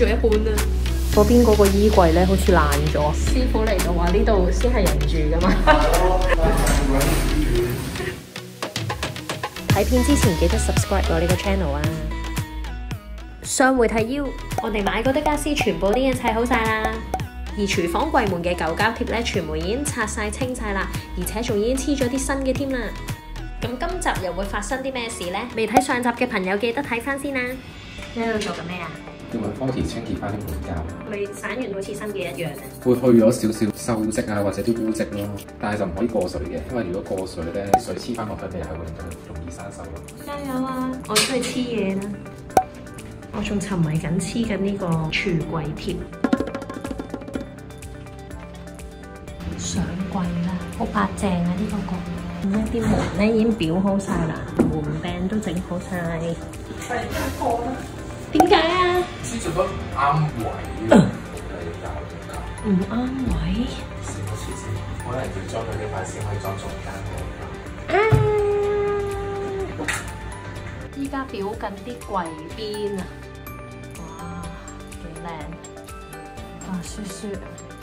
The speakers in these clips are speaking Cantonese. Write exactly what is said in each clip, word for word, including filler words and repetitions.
咗一半啦。 嗰邊嗰個衣櫃咧好似爛咗。 師傅嚟到話呢度先係人住噶嘛。 睇片之前記得 subscribe 我呢個 channel 啊！上回提要，我哋買嗰啲家私全部啲嘢砌好晒啦，而廚房櫃門嘅舊膠貼咧，全部已經拆晒清晒啦，而且仲已經黐咗啲新嘅添啦。咁今集又會發生啲咩事呢？未睇上集嘅朋友記得睇翻先啦。你喺度做緊咩啊？ 要揾 Forty 清潔翻啲門膠， 咪散完好似新嘅一樣。 會去咗少少鏽跡啊，或者啲污跡咯，但係就唔可以過水嘅，因為如果過水咧，水黐翻落去，你係會令到容易生鏽咯。 加油啊！我出去黐嘢啦。我仲沉迷緊黐緊呢個櫥櫃貼，上櫃啦，好白淨啊！呢、這個角，咁咧啲門咧已經裱好晒啦，門柄都整好晒。突然間破啦！點解啊？ 黐住都啱位啊！ 唔啱位。 成個廁先，可能要裝佢呢塊先可以裝中間嗰個。依家裱緊啲櫃邊啊！哇，幾靚！哇，雪雪。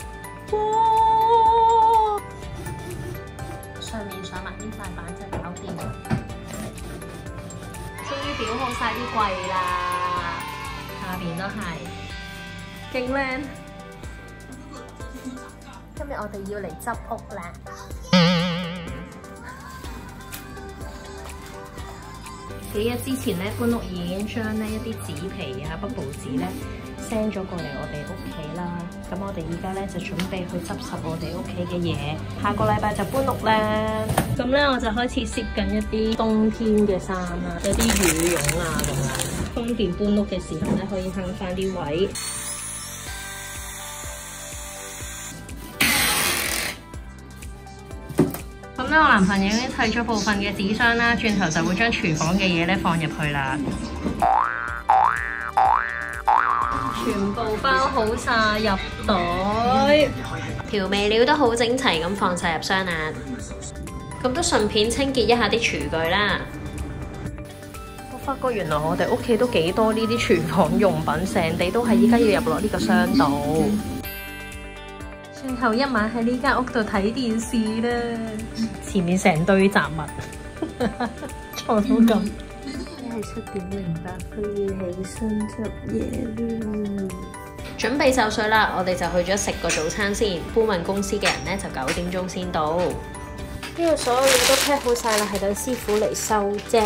哇！上面上埋呢塊板就搞掂。終於裱好晒啲櫃啦，下邊都係，勁靚。今日我哋要嚟執屋啦。幾日之前咧搬屋已經將呢一啲紙皮啊、bubble 紙咧 send 咗過嚟我哋屋企啦。咁我哋而家咧就準備去執拾我哋屋企嘅嘢，下個禮拜就搬屋啦。咁咧我就開始攝緊一啲冬天嘅衫啊，有啲羽絨啊咁樣，方便搬屋嘅時候咧可以慳翻啲位。咁咧，我男朋友已經砌咗部分嘅紙箱啦，轉頭就會將廚房嘅嘢咧放入去啦。全部包好晒入袋，調味料都好整齊咁放晒入箱啦。咁都順便清潔一下啲廚具啦。我發覺原來我哋屋企都幾多呢啲廚房用品，成地都係依家要入落呢個箱度。最後一晚喺呢間屋度睇電視啦，前面成堆雜物，坐到咁。你係七點零八分要起身執嘢啦。準備就緒啦，我哋就去咗食個早餐先。搬運公司嘅人咧就九點鐘先到。呢度所有嘢都 pack 好晒啦，係等師傅嚟收啫。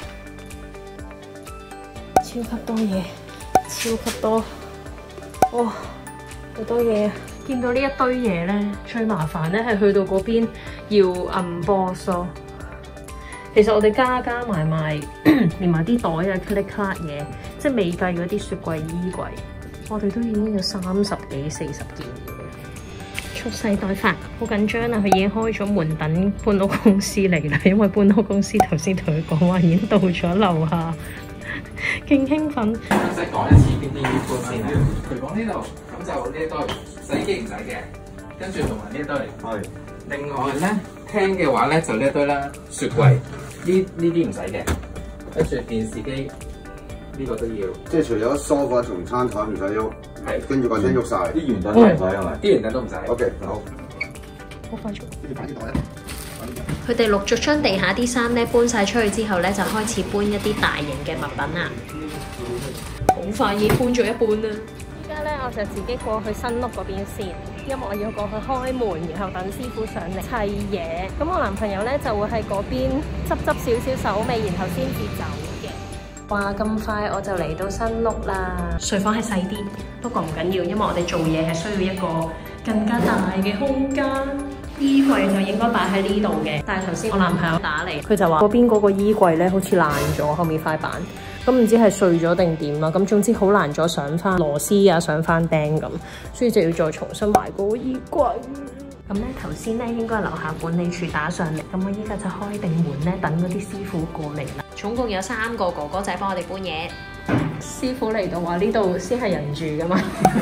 超級多嘢，超級多，哇，好多嘢啊！見到呢一堆嘢咧，最麻煩咧係去到嗰邊要 unbox 咯。其實我哋加加埋埋，連埋啲袋啊、click card 嘢，即係未計嗰啲雪櫃、衣櫃，我哋都已經有三十幾、四十件嘢。蓄勢待發，好緊張啊！佢已經開咗門等搬屋公司嚟啦，因為搬屋公司頭先同佢講話已經到咗樓下，勁興奮。 唔使講一次邊啲要搬先啊？佢講呢度，咁就呢一堆。洗衣機唔使嘅，跟住同埋呢一堆。係。另外咧，聽嘅話咧就呢一堆啦。雪櫃呢呢啲唔使嘅，跟住電視機呢個都要。 即係除咗梳化同餐台唔使喐，係跟住個廳喐晒。啲圓凳都唔使係咪？啲圓凳都唔使。OK， 好。 好快速。 跟住擺啲袋咧。 佢哋陸續將地下啲衫咧搬晒出去之後咧，就開始搬一啲大型嘅物品啦。好快已經搬咗一半啦。而家咧，我就自己過去新屋嗰邊先，因為我要過去開門，然後等師傅上嚟砌嘢。咁我男朋友咧就會喺嗰邊執執少少手尾，然後先至走嘅。哇！咁快我就嚟到新屋啦。睡房係細啲，不過唔緊要，因為我哋做嘢係需要一個更加大嘅空間。衣櫃就應該擺喺呢度嘅，但係頭先我男朋友打嚟，佢就話嗰邊嗰個衣櫃咧好似爛咗，後面塊板。咁唔知係碎咗定點啦，咁總之好難再上翻螺絲啊，上翻釘咁，所以就要再重新買個衣櫃。咁咧頭先咧應該係樓下管理處打上嚟，咁我依家就開定門咧，等嗰啲師傅過嚟啦。總共有三個哥哥仔幫我哋搬嘢。師傅嚟到話呢度先係人住噶嘛。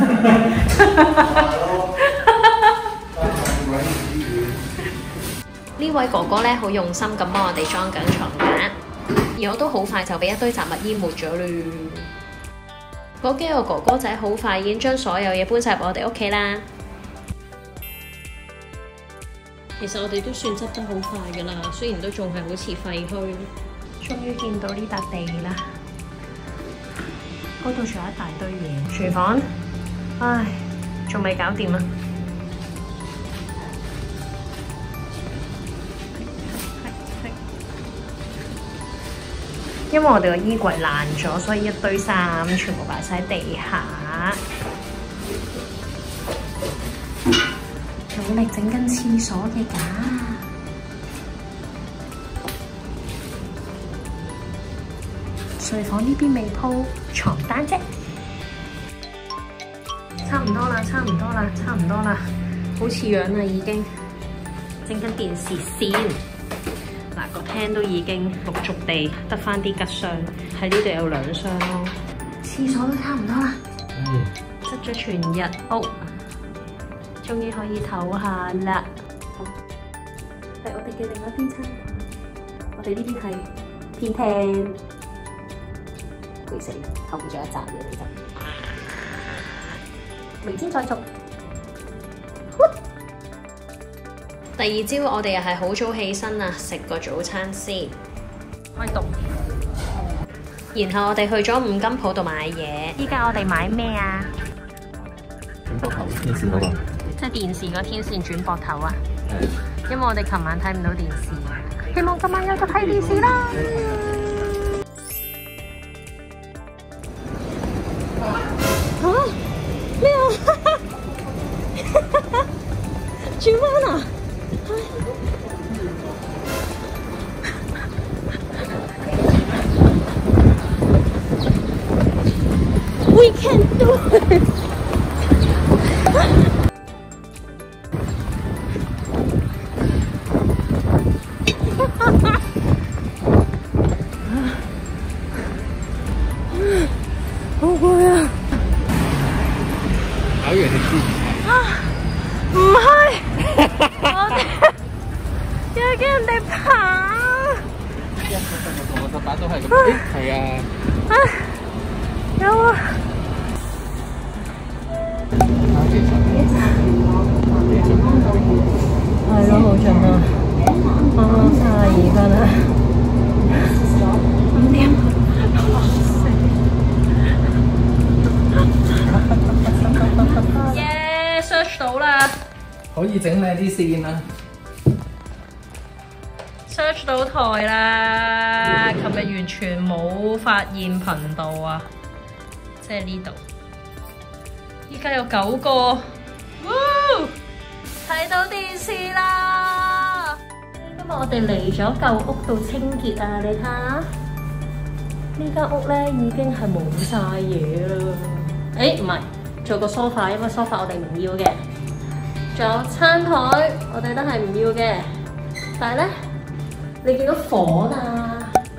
呢位哥哥咧好用心咁幫我哋裝緊床架，而我都好快就俾一堆雜物淹沒咗啦。 嗰幾個哥哥仔好快已經將所有嘢搬晒入我哋屋企啦。其實我哋都算執得好快㗎啦，雖然都仲係好似廢墟。終於見到呢笪地啦，嗰度仲有一大堆嘢。廚房，唉，仲未搞掂啊！因為我哋個衣櫃爛咗，所以一堆衫全部擺晒喺地下。努力整緊廁所嘅架。睡房呢邊未鋪床單啫，差唔多啦，差唔多啦，差唔多啦，好似樣啦已經。整緊電視線。嗱，個廳都已經陸續地得返啲吉箱，喺呢度有兩箱咯。廁所都差唔多啦，執咗全日屋，終於可以唞下啦。係我哋嘅另一邊餐，我哋呢邊係天廳，攰死，後面仲有一紮嘢嚟執，明天再做。第二朝我哋又係好早起身啊，食個早餐先，開動。然後我哋去咗五金鋪度買嘢。依家我哋買咩啊？ 轉膊頭天線嗰個， 即係電視個天線轉膊頭啊！因為我哋琴晚睇唔到電視，希望今晚有得睇電視啦。嚇咩啊？轉彎啊！We can do it！ 好攰啊！ 搞完你知唔係，我哋又叫人哋爬。 一個十個同個十把都係咁，係啊。 啊，有啊。係咯，好盡啊！啱啱三十二分啦，五點。耶 ，search 到啦！ 可以整靚啲線啦。 search 到台啦！琴日完全冇發現頻道啊，即係呢度。依家有九個，睇到電視啦！今日我哋嚟咗舊屋度清潔啊，你睇下，呢間屋咧已經係冇晒嘢啦。誒唔係，做個 sofa，因為 sofa 我哋唔要嘅。仲有餐台，我哋都係唔要嘅。但係咧，你見到房啊？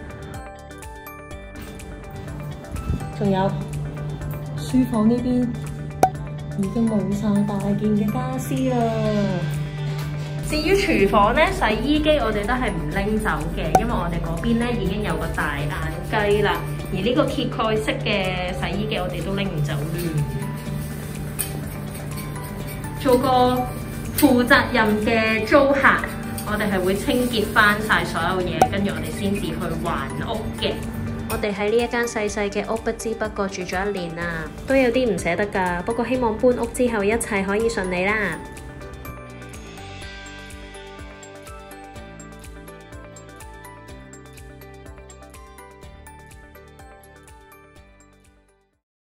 仲有書房呢邊已經冇晒大件嘅家私啦。至於廚房咧，洗衣機我哋都係唔拎走嘅，因為我哋嗰邊咧已經有個大眼雞啦。而呢個揭蓋式嘅洗衣機我哋都拎唔走啦。做個負責任嘅租客，我哋係會清潔翻晒所有嘢，跟住我哋先至去還屋嘅。我哋喺呢一間細細嘅屋，不知不覺住咗一年啦，都有啲唔捨得㗎。不過希望搬屋之後一切可以順利啦。